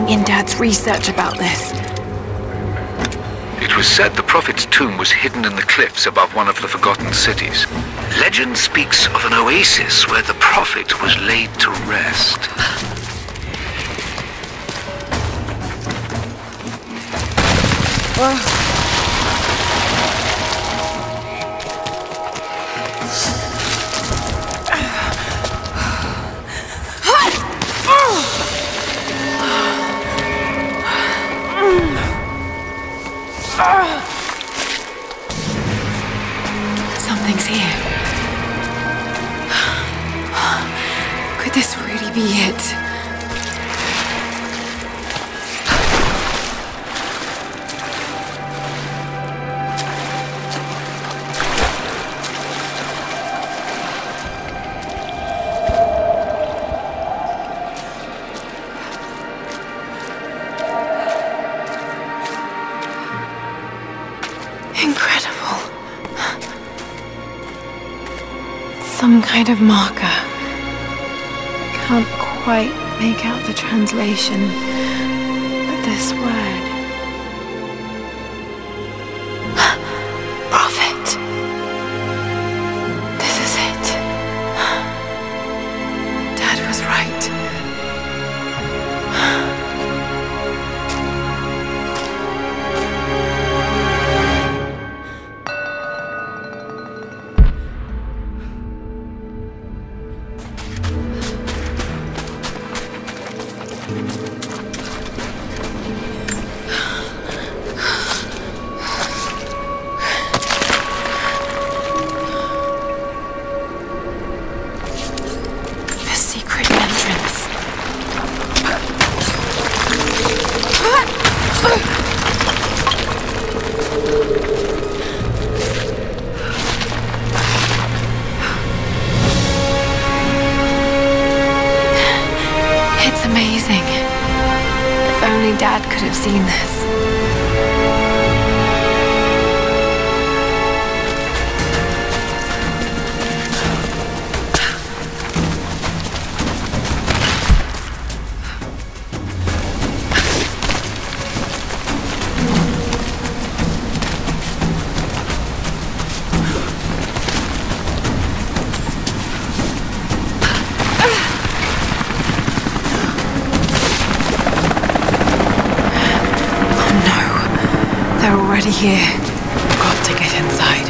something in Dad's research about this. It was said the Prophet's tomb was hidden in the cliffs above one of the forgotten cities. Legend speaks of an oasis where the Prophet was laid to rest. Something's here. Could this really be it? Incredible. Some kind of marker. Can't quite make out the translation, but this word. Prophet. This is it. Dad was right. It's amazing. If only Dad could have seen this. Already here. Got to get inside.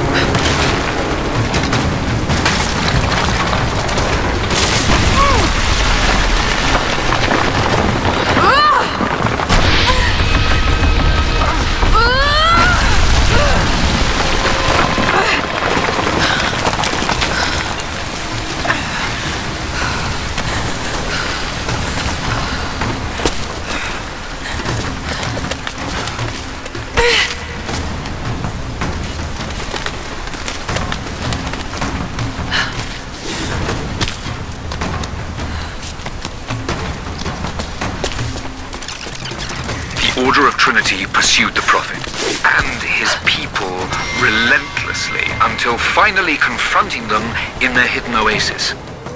The Order of Trinity pursued the Prophet and his people relentlessly until finally confronting them in their hidden oasis.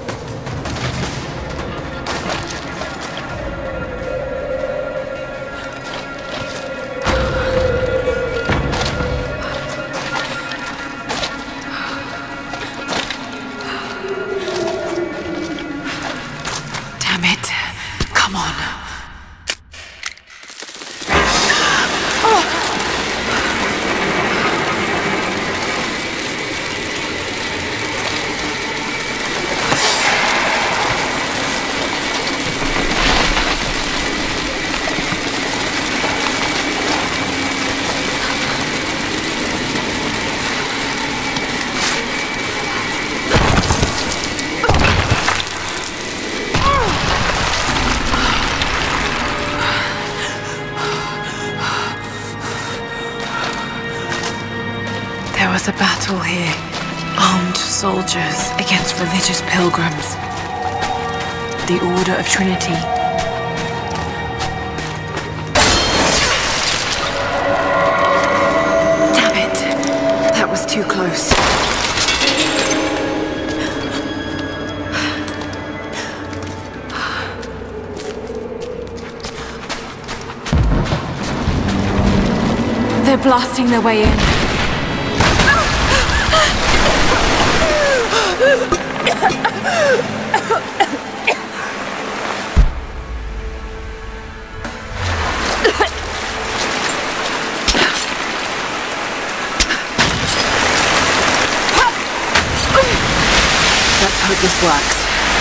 Damn it. Come on. There was a battle here. Armed soldiers against religious pilgrims. The Order of Trinity. Damn it! That was too close. blasting their way in. Let's hope this works.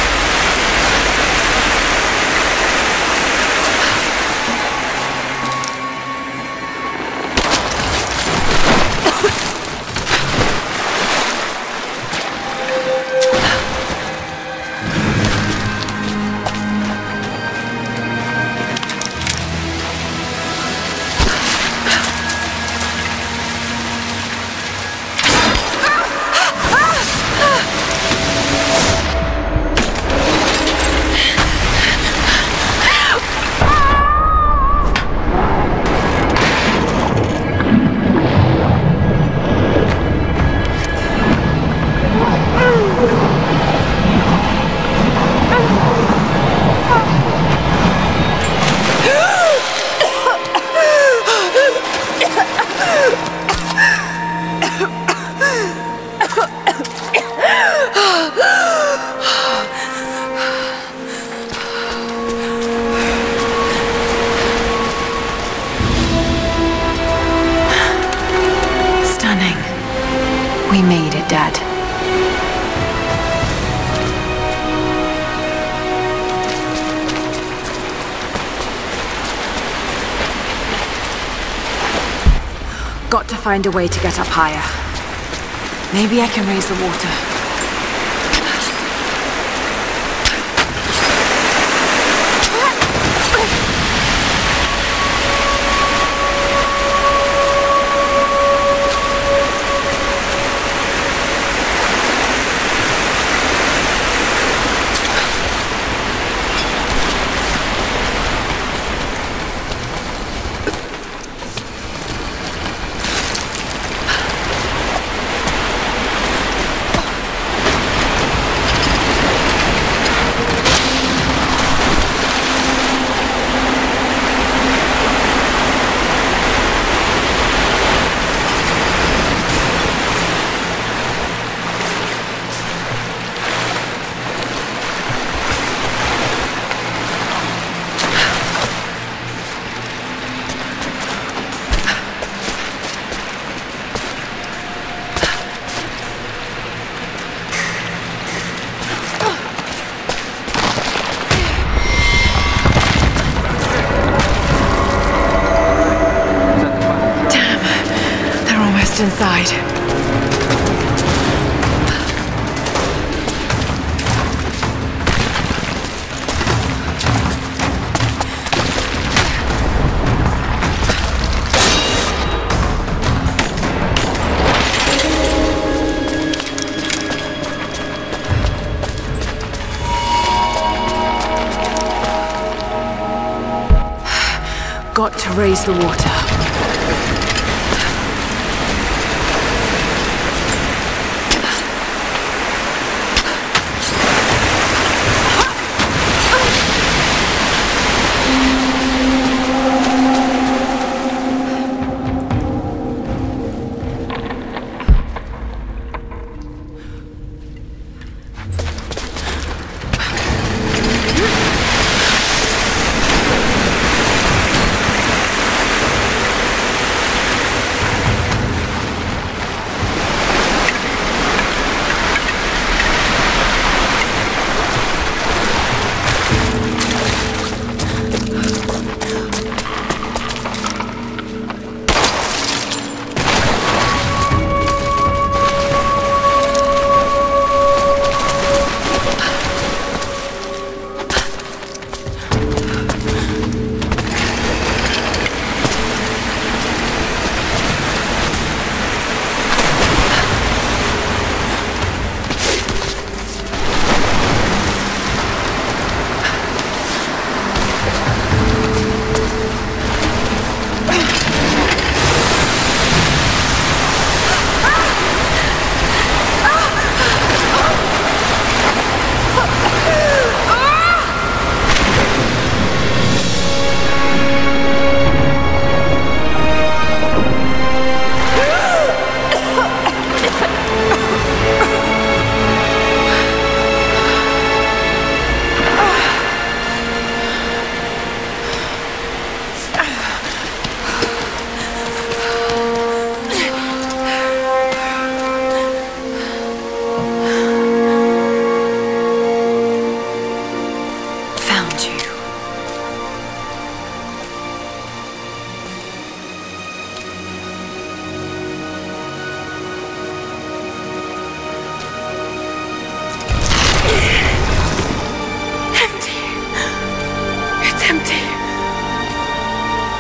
We made it, Dad. Got to find a way to get up higher. Maybe I can raise the water. Inside. Got to raise the water.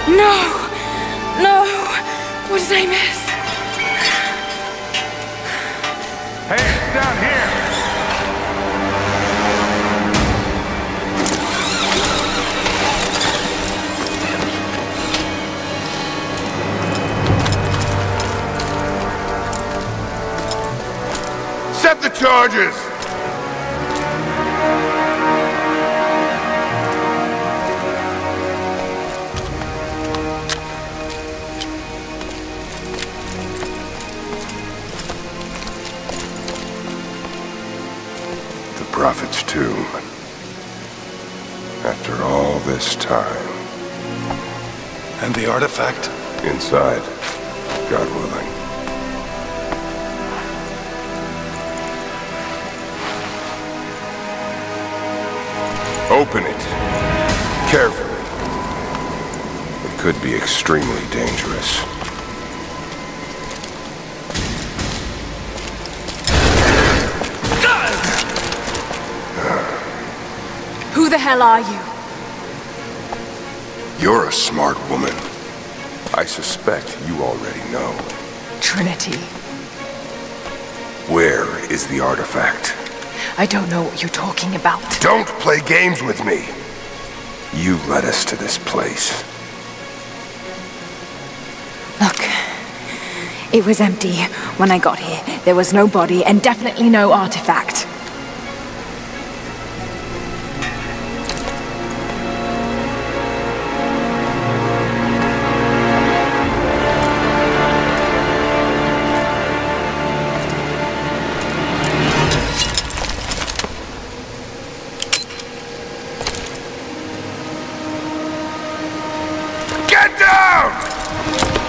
No! No! What did I miss? Hey, down here! Set the charges! The Prophet's tomb. After all this time. And the artifact? Inside, God willing. Open it. Carefully. It could be extremely dangerous. Who the hell are you? You're a smart woman. I suspect you already know. Trinity. Where is the artifact? I don't know what you're talking about. Don't play games with me! You led us to this place. Look, it was empty when I got here. There was no body and definitely no artifact. Get down!